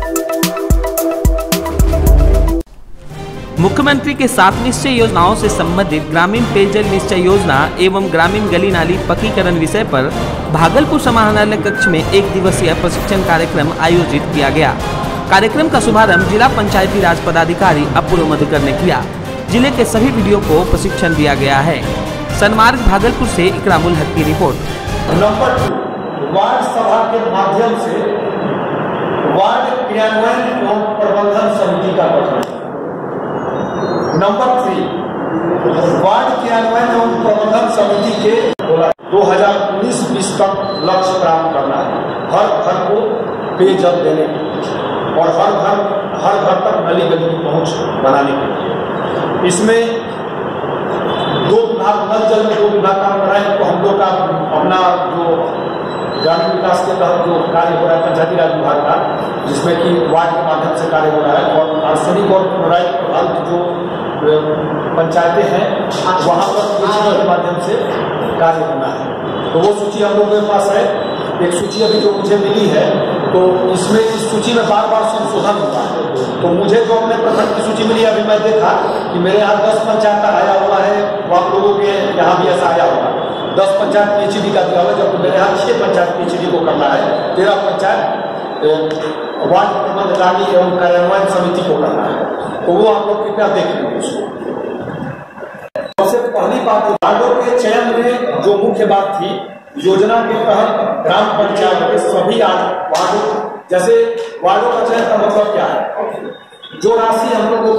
मुख्यमंत्री के 7 निश्चय योजनाओं से संबंधित ग्रामीण पेयजल निश्चय योजना एवं ग्रामीण गली नाली पक्कीकरण विषय पर भागलपुर समाहरणालय कक्ष में 1 दिवसीय प्रशिक्षण कार्यक्रम आयोजित किया गया। कार्यक्रम का शुभारंभ जिला पंचायती राज पदाधिकारी अपूर्व मधुकर ने किया। जिले के सभी वीडियो को प्रशिक्षण दिया गया है। सन्मार्ग भागलपुर से इकरामुल हक की रिपोर्ट। नंबर 2, वार्ड सभा के माध्यम से वार्ड क्रियान्वयन एवं प्रबंधन समिति का गठन। नंबर 3, वार्ड क्रियान्वयन एवं प्रबंधन समिति के 2019-20 तक लक्ष्य प्राप्त करना है। हर घर को पेयजल देने के लिए और हर घर तक नली गली की पहुंच बनाने के लिए। इसमें 2 विभाग, नल जल में 2 विभाग काम कर रहे हैं। तो हम लोग का अपना जो ग्रामीण विकास के तहत जो कार्य हो रहा है पंचायती राज विभाग का, जिसमें कि वार्ड के माध्यम से कार्य हो रहा है, और आर्सेनिक और क्लोराइड प्रभावित जो पंचायतें हैं वहां पर सूची के माध्यम से कार्य होना है। तो वो सूची हम लोगों के पास है। एक सूची अभी जो मुझे मिली है, तो इसमें इस सूची में बार-बार संशोधन हुआ है। तो मुझे जो अपने प्रखंड की सूची मिली, अभी मैं देखा कि मेरे यहाँ 10 पंचायत का आया हुआ है, वो आप लोगों के यहाँ भी ऐसा आया हुआ 10 पंचायत पीएचडी का दिया हुआ, जबकि मेरे यहाँ 6 पंचायत पीएचडी को करना है, 13 पंचायत वार्ड प्रबंधकारिणी एवं कार्यान्वयन समिति को करना है। तो वो आप लोग कृपया देख लें उसको। सबसे पहली बात, वार्डों के चयन में जो मुख्य बात थी, योजना के तहत ग्राम पंचायत के सभी वार्डों, जैसे वार्डों का चयन का मतलब क्या है, जो राशि हम लोगों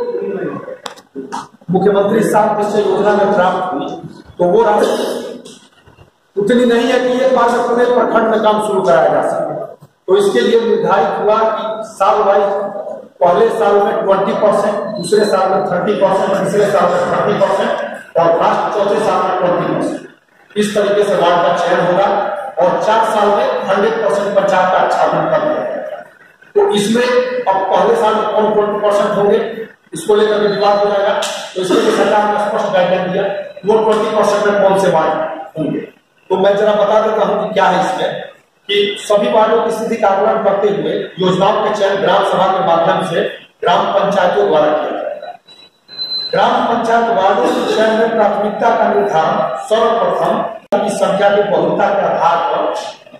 को मुख्यमंत्री 7 निश्चय योजना में प्राप्त हुई, तो वो राशि उतनी नहीं है कि एक बार में पूरे प्रखंड में काम शुरू कराया जा सके। तो इसके लिए निर्धारित हुआ कि साल वाइज पहले साल में 20%, दूसरे साल में 30%, तीसरे साल में 30% और लास्ट चौथे साल में 20%। इस तरीके से वार्ड का चयन होगा और 4 साल में 100% पंचायत का आच्छादन कर दिया जाएगा। तो इसमें अब पहले साल में कौन 20% होंगे, इसको लेकर के विवाद हो जाएगा। तो इसके लिए सरकार ने स्पष्ट गाइडलाइन दिया, वो 20% में कौन से वार्ड होंगे। तो मैं जरा बता देता हूं कि क्या है इसमें, कि सभी वार्डों की स्थिति का आकलन करते हुए योजनाओं के चयन ग्राम सभा के माध्यम से ग्राम पंचायतों द्वारा किया जाएगा। ग्राम पंचायत वार्डों के चयन में प्राथमिकता का निर्धारण सर्वप्रथम की संख्या की बहुलता के आधार पर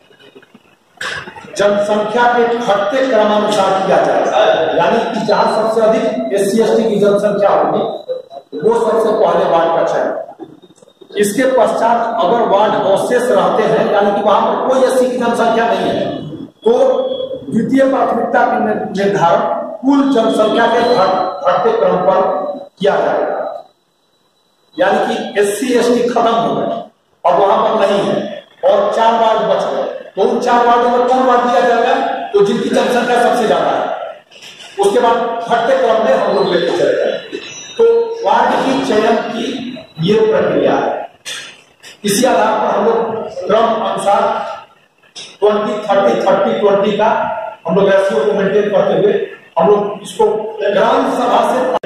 जनसंख्या के घटते क्रमानुसार किया जाएगा। यानी कि जहां सबसे अधिक SC/ST की जनसंख्या होगी, वो सबसे पहले वार्ड का चयन। इसके पश्चात अगर वार्ड अवशेष रहते हैं, यानी कि वहां पर कोई SC की जनसंख्या नहीं है, तो द्वितीय प्राथमिकता की निर्धारण कुल जनसंख्या के घटते क्रम पर किया जाएगा। यानी कि SC/ST खत्म हो गए, अब वहां पर नहीं है और 4 वार्ड बच गए, तो उन 4 वार्डों में कौन वार्ड दिया जाएगा, तो जिनकी जनसंख्या सबसे ज्यादा है। उसके बाद घटते क्रम में हम लोग लेते चले जाएंगे। तो वार्ड की चयन की ये प्रक्रिया है। इसी आधार पर हम लोग क्रम अनुसार 20-30-30-20 का हम लोग रेशियो को मेंटेन करते हुए हम लोग इसको ग्राम सभा से